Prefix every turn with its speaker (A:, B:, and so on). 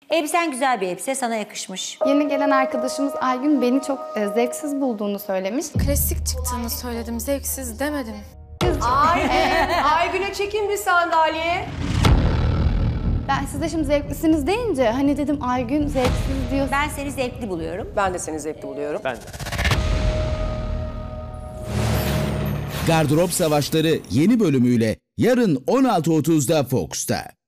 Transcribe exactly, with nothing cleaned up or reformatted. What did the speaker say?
A: Elbisen güzel bir elbise, sana yakışmış.
B: Yeni gelen arkadaşımız Aygün beni çok e, zevksiz bulduğunu söylemiş.
C: Klasik çıktığını söyledim, zevksiz demedim.
D: Aygün, Aygün'e çekin bir sandalye.
B: Ben size şimdi zevklisiniz deyince hani dedim Aygün zevksiz diyor.
A: Ben seni zevkli buluyorum.
D: Ben de seni zevkli buluyorum.
E: Ben de.
F: Gardırop Savaşları yeni bölümüyle yarın on altı otuzda Fox'ta.